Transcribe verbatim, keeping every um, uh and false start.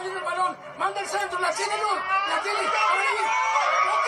salir el balón. Manda el centro, la tiene Lul, la tiene.